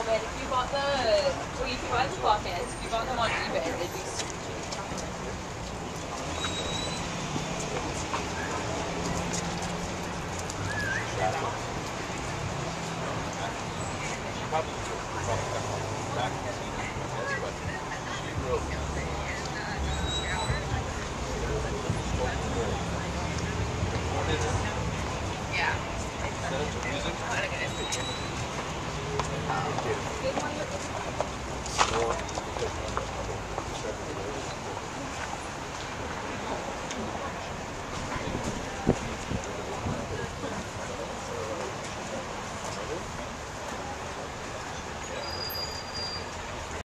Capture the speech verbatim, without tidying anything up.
but if you bought the, well, you can buy the buckets. If you bought them on eBay, they'd be super cheap. Probably, probably back.